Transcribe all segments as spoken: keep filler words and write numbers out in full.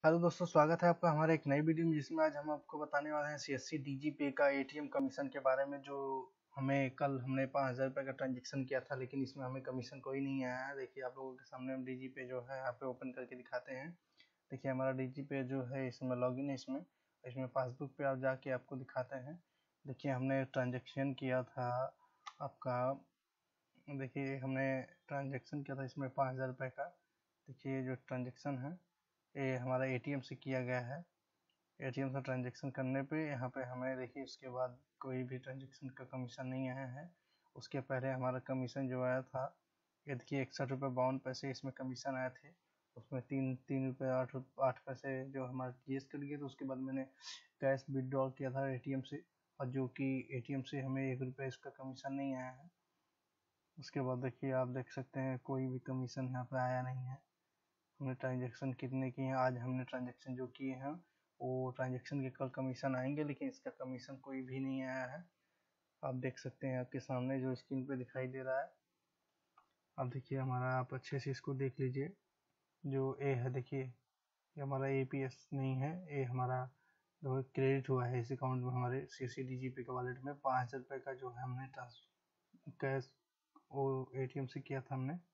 Hello दोस्तों, स्वागत है आपका हमारे एक नई वीडियो में, जिसमें आज हम आपको बताने वाले हैं सीएससी डीजी पे का एटीएम कमीशन के बारे में। जो हमें कल हमने पाँच हज़ार रुपये का ट्रांजेक्शन किया था, लेकिन इसमें हमें कमीशन कोई नहीं आया है। देखिए आप लोगों के सामने हम डीजी पे जो है यहाँ पे ओपन करके दिखाते हैं। देखिए हमारा डीजी पे जो है, इसमें लॉगिन है, इसमें इसमें पासबुक पे आप जाके आपको दिखाते हैं। देखिए हमने ट्रांजेक्शन किया था आपका, देखिए हमने ट्रांजेक्शन किया था इसमें पाँच हज़ार रुपये का। देखिए जो ट्रांजेक्शन है ये हमारा एटीएम से किया गया है। एटीएम से ट्रांजेक्शन करने पे यहाँ पे हमें देखिए उसके बाद कोई भी ट्रांजेक्शन का कमीशन नहीं आया है। उसके पहले हमारा कमीशन जो आया था, ये देखिए इकसठ रुपये बावन पैसे इसमें कमीशन आए थे। उसमें तीन तीन रुपये आठ आठ पैसे जो हमारा जी एस कट गया था। उसके बाद मैंने कैश विदड्रॉल किया था एटीएम से, और जो कि एटीएम से हमें एक रुपये इसका कमीशन नहीं आया है। उसके बाद देखिए आप देख सकते हैं कोई भी कमीशन यहाँ पे आया नहीं है। हमने ट्रांजेक्शन कितने किए हैं, आज हमने ट्रांजेक्शन जो किए हैं वो ट्रांजेक्शन के कल कमीशन आएंगे, लेकिन इसका कमीशन कोई भी नहीं आया है। आप देख सकते हैं आपके सामने जो स्क्रीन पे दिखाई दे रहा है। अब देखिए हमारा, आप अच्छे से इसको देख लीजिए। जो ए है देखिए, ये हमारा ए पी एस नहीं है, ये हमारा जो क्रेडिट हुआ है इस अकाउंट में, हमारे सी सी डी जी पे का वॉलेट में पाँच हज़ार रुपये का जो है हमने कैश वो ए टी एम से किया था हमने।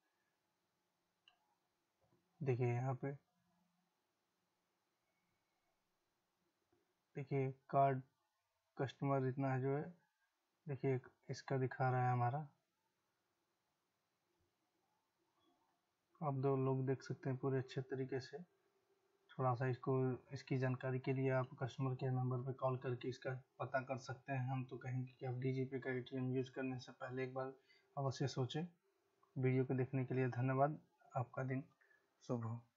देखिए यहाँ पे देखिए कार्ड कस्टमर इतना जो है, देखिए इसका दिखा रहा है हमारा। आप दो लोग देख सकते हैं पूरे अच्छे तरीके से। थोड़ा सा इसको, इसकी जानकारी के लिए आप कस्टमर केयर नंबर पर कॉल करके इसका पता कर सकते हैं। हम तो कहेंगे कि आप डीजी पे का एटीएम यूज़ करने से पहले एक बार अवश्य सोचें। वीडियो को देखने के लिए धन्यवाद। आपका दिन शुभ हो।